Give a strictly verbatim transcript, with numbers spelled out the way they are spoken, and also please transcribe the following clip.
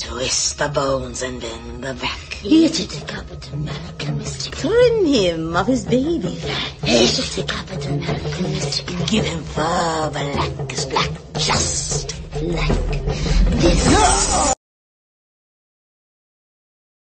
Twist the bones and bend the back. Ijiti kapita American mystic. Trim him of his baby fat. Ijiti kapita American mystic. Give him fur black as black, just Like this.